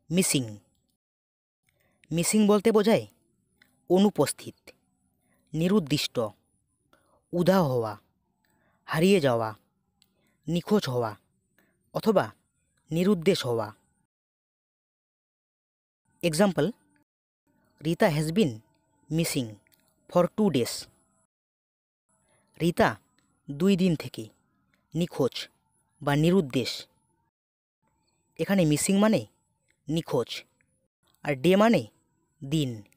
Missing. Missing বলতে বোঝায় অনুপস্থিত, নিরুদ্দিষ্ট, উধাও হওয়া, হারিয়ে যাওয়া, নিখোঁজ হওয়া অথবা নিরুদ্দেশ হওয়া। Example, Rita has been missing for 2 days। Rita 2 দিন থেকে নিখোঁজ বা নিরুদ্দেশ। এখানে মিসিং মানে নিখোঁজ আর ডে মানে দিন।